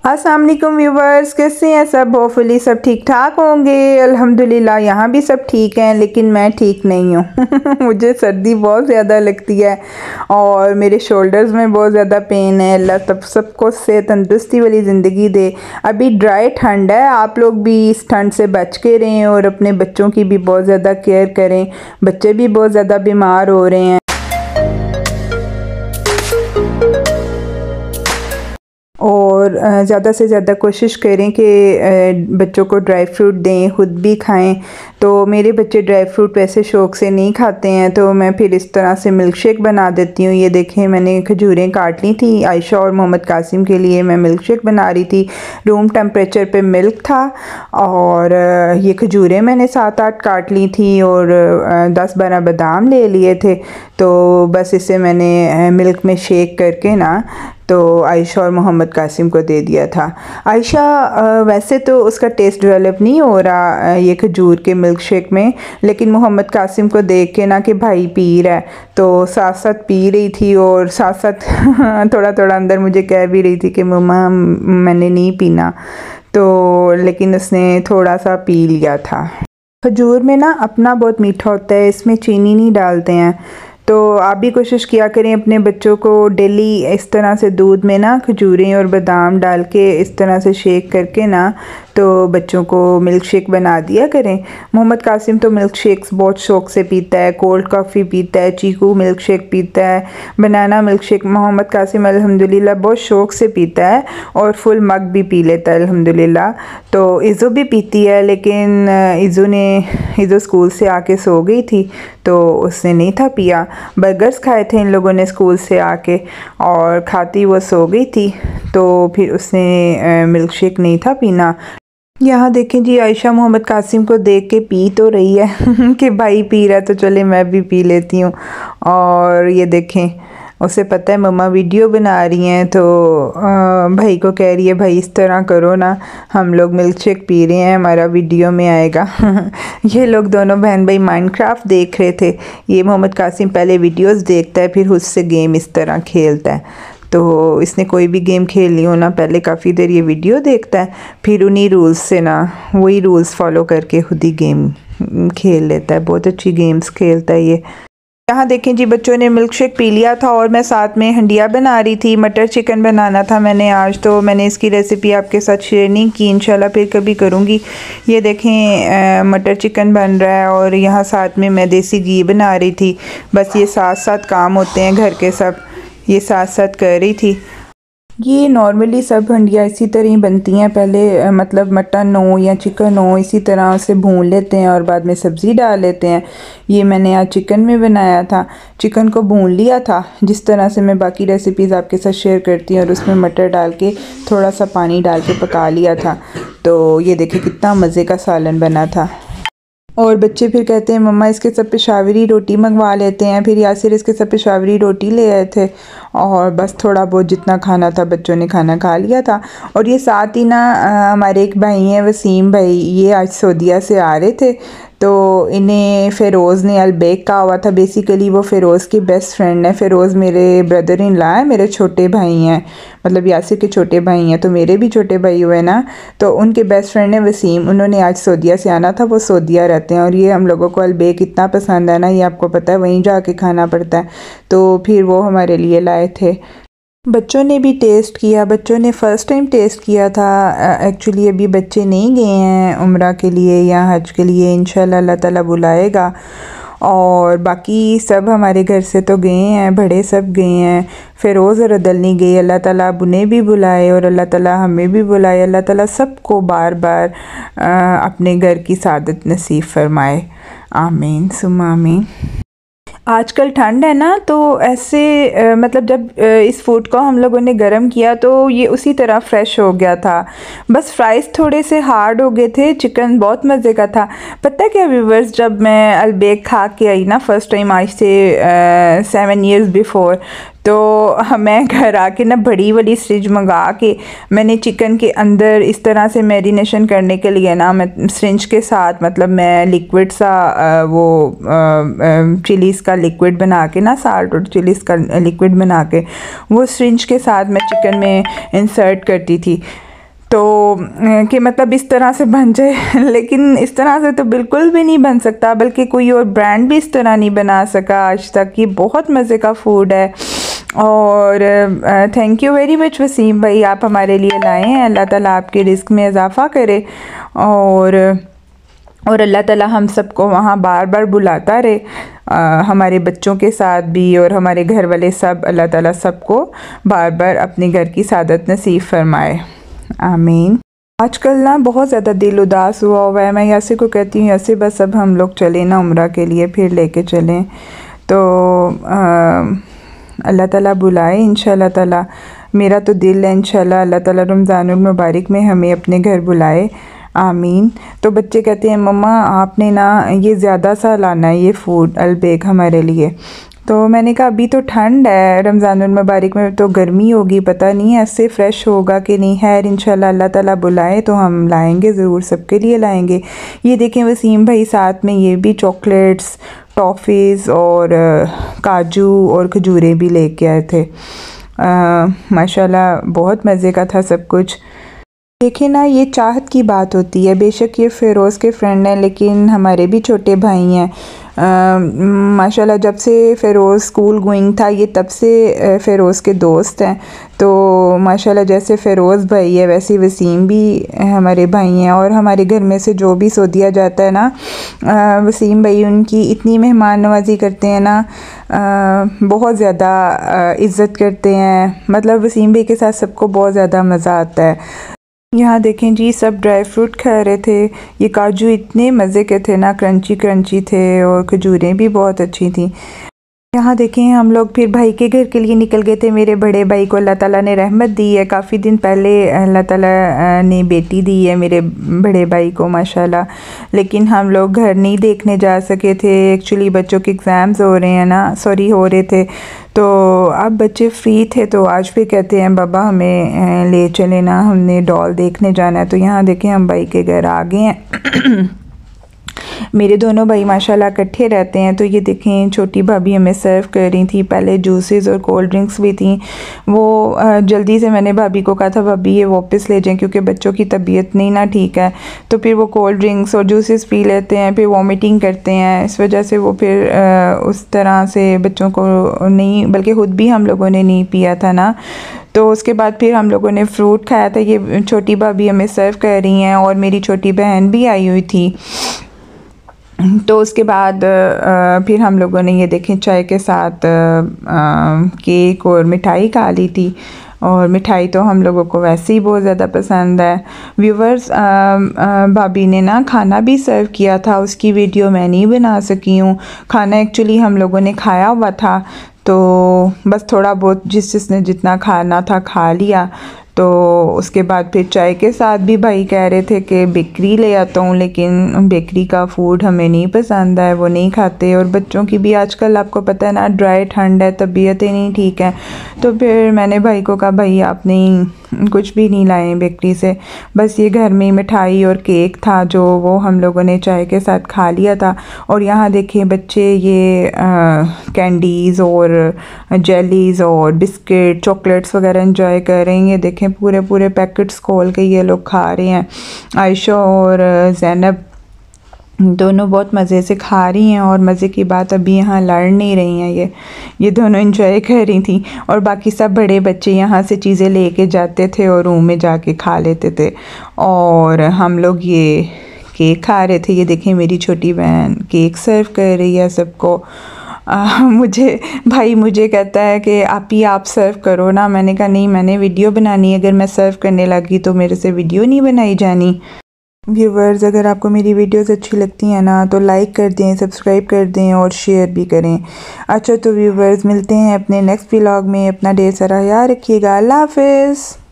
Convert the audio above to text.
अस्सलाम वालेकुम व्यूवर्स, कैसे हैं सब? होपफुली सब ठीक ठाक होंगे। अल्हम्दुलिल्लाह यहाँ भी सब ठीक हैं, लेकिन मैं ठीक नहीं हूँ मुझे सर्दी बहुत ज़्यादा लगती है और मेरे शोल्डर्स में बहुत ज़्यादा पेन है। अल्लाह तब सबको सेहत तंदुरुस्ती वाली ज़िंदगी दे। अभी ड्राई ठंड है, आप लोग भी इस ठंड से बच के रहें और अपने बच्चों की भी बहुत ज़्यादा केयर करें। बच्चे भी बहुत ज़्यादा बीमार हो रहे हैं। और ज़्यादा से ज़्यादा कोशिश करें कि बच्चों को ड्राई फ्रूट दें, ख़ुद भी खाएं। तो मेरे बच्चे ड्राई फ्रूट वैसे शौक़ से नहीं खाते हैं, तो मैं फिर इस तरह से मिल्क शेक बना देती हूँ। ये देखें, मैंने खजूरें काट ली थी। आयशा और मोहम्मद कासिम के लिए मैं मिल्क शेक बना रही थी। रूम टेम्परेचर पे मिल्क था और ये खजूरें मैंने 7-8 काट ली थी और 10-12 बादाम ले लिए थे। तो बस इसे मैंने मिल्क में शेक करके ना तो आयशा और मोहम्मद कासिम को दे दिया था। आयशा वैसे तो उसका टेस्ट डेवलप नहीं हो रहा ये खजूर के मिल्क शेक में, लेकिन मोहम्मद कासिम को देख के ना कि भाई पी रहा है तो साथ साथ पी रही थी और साथ साथ थोड़ा थोड़ा अंदर मुझे कह भी रही थी कि मम्मा मैंने नहीं पीना, तो लेकिन उसने थोड़ा सा पी लिया था। खजूर में ना अपना बहुत मीठा होता है, इसमें चीनी नहीं डालते हैं। तो आप भी कोशिश किया करें अपने बच्चों को डेली इस तरह से दूध में ना खजूरें और बादाम डाल के इस तरह से शेक करके ना तो बच्चों को मिल्क शेक बना दिया करें। मोहम्मद कासिम तो मिल्क शेक्स बहुत शौक़ से पीता है, कोल्ड कॉफ़ी पीता है, चीकू मिल्क शेक पीता है, banana milk shake Mohammad Qasim अल्हम्दुलिल्लाह बहुत शौक़ से पीता है और फुल मग भी पी लेता है अल्हम्दुलिल्लाह। तो इज़ो भी पीती है, लेकिन इज़ो स्कूल से आके सो गई थी तो उसने नहीं था पिया। बर्गर्स खाए थे इन लोगों ने स्कूल से आके और खाती वो सो गई थी, तो फिर उसने मिल्क शेक नहीं था पीना। यहाँ देखें जी, आयशा मोहम्मद कासिम को देख के पी तो रही है कि भाई पी रहा है तो चले मैं भी पी लेती हूँ। और ये देखें, उसे पता है मम्मा वीडियो बना रही हैं तो भाई को कह रही है भाई इस तरह करो ना, हम लोग मिल्क शेक पी रहे हैं, हमारा वीडियो में आएगा ये लोग दोनों बहन भाई माइनक्राफ्ट देख रहे थे। ये मोहम्मद कासिम पहले वीडियोस देखता है, फिर उससे गेम इस तरह खेलता है। तो इसने कोई भी गेम खेल ली हो ना, पहले काफ़ी देर ये वीडियो देखता है, फिर उन्हीं रूल्स से ना वही रूल्स फॉलो करके खुद ही गेम खेल लेता है। बहुत अच्छी गेम्स खेलता है ये। यहाँ देखें जी, बच्चों ने मिल्क शेक पी लिया था और मैं साथ में हंडिया बना रही थी। मटर चिकन बनाना था मैंने आज, तो मैंने इसकी रेसिपी आपके साथ शेयर नहीं की, इंशाल्लाह फिर कभी करूँगी। ये देखें मटर चिकन बन रहा है और यहाँ साथ में मैं देसी घी बना रही थी। बस ये साथ साथ काम होते हैं घर के, सब ये साथ साथ कर रही थी। ये नॉर्मली सब हंडिया इसी तरह ही बनती हैं। पहले मतलब मटन हो या चिकन हो इसी तरह से भून लेते हैं और बाद में सब्ज़ी डाल लेते हैं। ये मैंने आज चिकन में बनाया था। चिकन को भून लिया था जिस तरह से मैं बाकी रेसिपीज़ आपके साथ शेयर करती हूँ, और उसमें मटर डाल के थोड़ा सा पानी डाल के पका लिया था। तो ये देखिए कितना मज़े का सालन बना था। और बच्चे फिर कहते हैं मम्मा इसके सब पेशावरी रोटी मंगवा लेते हैं। फिर यासिर इसके सब पेशावरी रोटी ले आए थे और बस थोड़ा बहुत जितना खाना था बच्चों ने खाना खा लिया था। और ये साथ ही ना हमारे एक भाई हैं वसीम भाई, ये आज सऊदीया से आ रहे थे, तो इन्हें फ़िरोज़ ने अलबेक कहा हुआ था। बेसिकली वो फ़िरोज़ की बेस्ट फ्रेंड है। फ़िरोज़ मेरे ब्रदर इन लॉ है, मेरे छोटे भाई हैं, मतलब यासिर के छोटे भाई हैं, तो मेरे भी छोटे भाई हुए ना। तो उनके बेस्ट फ्रेंड है वसीम, उन्होंने आज सऊदीया से आना था, वो सऊदीया रहते हैं। और ये हम लोगों को अलबेक इतना पसंद है ना, ये आपको पता है वहीं जाके खाना पड़ता है, तो फिर वो हमारे लिए लाए थे। बच्चों ने भी टेस्ट किया, बच्चों ने फ़र्स्ट टाइम टेस्ट किया था। एक्चुअली अभी बच्चे नहीं गए हैं उम्रा के लिए या हज के लिए, इंशाल्लाह अल्लाह ताला बुलाएगा। और बाकी सब हमारे घर से तो गए हैं, बड़े सब गए हैं। फ़िरोज़ और अदल नहीं गई। अल्लाह ताला अब उन्हें भी बुलाए और अल्लाह ताला हमें भी बुलाए। अल्लाह ताला सबको बार बार अपने घर की सादत नसीब फरमाए। आमीन सुम्मा आमीन। आजकल ठंड है ना, तो ऐसे मतलब जब इस फूड को हम लोगों ने गर्म किया तो ये उसी तरह फ्रेश हो गया था। बस फ्राइज़ थोड़े से हार्ड हो गए थे। चिकन बहुत मज़े का था। पता है क्या व्यूवर्स, जब मैं अलबेक खा के आई ना फ़र्स्ट टाइम आज से 7 years बिफ़ोर, तो मैं घर आके ना बड़ी वाली फ्रिज मंगा के मैंने चिकन के अंदर इस तरह से मैरिनेशन करने के लिए ना, मैं सिरिंज के साथ मतलब मैं लिक्विड सा वो चिलीज़ का लिक्विड बना के ना, साल्ट और चिलीज़ का लिक्विड बना के वो सिरिंज के साथ मैं चिकन में इंसर्ट करती थी। कि मतलब इस तरह से बन जाए लेकिन इस तरह से तो बिल्कुल भी नहीं बन सकता, बल्कि कोई और ब्रांड भी इस तरह नहीं बना सका आज तक। ये बहुत मज़े का फ़ूड है। और thank you very much Waseem भाई, आप हमारे लिए लाए हैं। अल्लाह ताला आपके रिस्क में इजाफ़ा करे और अल्लाह ताला हम सबको वहाँ बार बार बुलाता रहे, हमारे बच्चों के साथ भी और हमारे घर वाले सब। अल्लाह ताला सबको बार बार अपने घर की सादत नसीब फरमाए, आमीन। आजकल ना बहुत ज़्यादा दिल उदास हुआ है। मैं यासे को कहती हूँ यासे बस अब हम लोग चलें ना उम्रा के लिए, फिर लेके चलें। तो अल्लाह ताला बुलाए इंशाल्लाह ताला। मेरा तो दिल है इंशाल्लाह अल्लाह ताला रमज़ानुल मुबारक में हमें अपने घर बुलाए, आमीन। तो बच्चे कहते हैं मम्मा आपने ना ये ज़्यादा सा लाना है ये फ़ूड अलबेग हमारे लिए। तो मैंने कहा अभी तो ठंड है, रमज़ानुल मुबारक में तो गर्मी होगी, पता नहीं ऐसे फ़्रेश होगा कि नहीं। खैर इंशाल्लाह अल्लाह ताला बुलाए तो हम लाएंगे ज़रूर, सबके लिए लाएंगे। ये देखें वसीम भाई साथ में ये भी चॉकलेट्स, टॉफ़ीज़ और काजू और खजूरें भी लेके आए थे। माशाल्लाह बहुत मज़े का था सब कुछ। देखें ना ये चाहत की बात होती है। बेशक ये फ़िरोज़ के फ्रेंड हैं लेकिन हमारे भी छोटे भाई हैं। माशाल्लाह जब से फ़िरोज़ स्कूल गोइंग था ये तब से फ़िरोज़ के दोस्त हैं। तो माशाल्लाह जैसे फ़िरोज़ भाई है वैसे वसीम भी हमारे भाई हैं। और हमारे घर में से जो भी सौदिया जाता है ना, वसीम भाई उनकी इतनी मेहमान नवाज़ी करते हैं ना, बहुत ज़्यादा इज़्ज़त करते हैं। मतलब वसीम भाई के साथ सबको बहुत ज़्यादा मज़ा आता है। यहाँ देखें जी सब ड्राई फ्रूट खा रहे थे। ये काजू इतने मज़े के थे ना, क्रंची क्रंची थे और खजूरें भी बहुत अच्छी थी। यहाँ देखें हम लोग फिर भाई के घर के लिए निकल गए थे। मेरे बड़े भाई को अल्लाह ताला ने रहमत दी है। काफ़ी दिन पहले अल्लाह ताला ने बेटी दी है मेरे बड़े भाई को माशाल्लाह। लेकिन हम लोग घर नहीं देखने जा सके थे, एक्चुअली बच्चों के एग्ज़ाम्स हो रहे हैं ना, हो रहे थे। तो अब बच्चे फ्री थे तो आज फिर कहते हैं बाबा हमें ले चले ना, हमने डॉल देखने जाना है। तो यहाँ देखें हम भाई के घर आ गए हैं। मेरे दोनों भाई माशाल्लाह इकट्ठे रहते हैं। तो ये देखें छोटी भाभी हमें सर्व कर रही थी। पहले जूसेस और कोल्ड ड्रिंक्स भी थी। वो जल्दी से मैंने भाभी को कहा था भाभी ये वापस ले जाएं क्योंकि बच्चों की तबीयत नहीं ना ठीक है। तो फिर वो कोल्ड ड्रिंक्स और जूसेस पी लेते हैं, फिर वॉमिटिंग करते हैं। इस वजह से वो फिर उस तरह से बच्चों को नहीं, बल्कि खुद भी हम लोगों ने नहीं पिया था ना। तो उसके बाद फिर हम लोगों ने फ्रूट खाया था। ये छोटी भाभी हमें सर्व कर रही हैं और मेरी छोटी बहन भी आई हुई थी। तो उसके बाद फिर हम लोगों ने ये देखें चाय के साथ केक और मिठाई खा ली थी। और मिठाई तो हम लोगों को वैसे ही बहुत ज़्यादा पसंद है। व्यूवर्स भाभी ने ना खाना भी सर्व किया था, उसकी वीडियो मैं नहीं बना सकी हूँ। खाना एक्चुअली हम लोगों ने खाया हुआ था तो बस थोड़ा बहुत जिसने जितना खाना था खा लिया। तो उसके बाद फिर चाय के साथ भी भाई कह रहे थे कि बेकरी ले आता हूँ, लेकिन बेकरी का फ़ूड हमें नहीं पसंद है, वो नहीं खाते। और बच्चों की भी आजकल आपको पता है ना ड्राई ठंड है, तबीयतें नहीं ठीक है। तो फिर मैंने भाई को कहा भाई आप नहीं कुछ भी नहीं लाए बेकरी से, बस ये घर में मिठाई और केक था जो वो हम लोगों ने चाय के साथ खा लिया था। और यहाँ देखिए बच्चे ये कैंडीज़ और जेलीज़ और बिस्किट चॉकलेट्स वगैरह एंजॉय कर रहे हैं। ये देखें पूरे पूरे पैकेट्स खोल के ये लोग खा रहे हैं। आयशा और ज़ैनब दोनों बहुत मज़े से खा रही हैं। और मज़े की बात अभी यहाँ लड़ नहीं रही हैं, ये दोनों एंजॉय कर रही थी। और बाकी सब बड़े बच्चे यहाँ से चीज़ें लेके जाते थे और रूम में जाके खा लेते थे। और हम लोग ये केक खा रहे थे। ये देखें मेरी छोटी बहन केक सर्व कर रही है सबको। मुझे कहता है कि आप सर्व करो ना। मैंने कहा नहीं मैंने वीडियो बनानी है, अगर मैं सर्व करने लगी तो मेरे से वीडियो नहीं बनाई जानी। व्यूवर्स अगर आपको मेरी वीडियोस अच्छी लगती हैं ना तो लाइक कर दें, सब्सक्राइब कर दें और शेयर भी करें। अच्छा तो व्यूवर्स मिलते हैं अपने नेक्स्ट व्लॉग में। अपना ढेर सारा ख्याल रखिएगा। अल्लाह हाफ़िज़।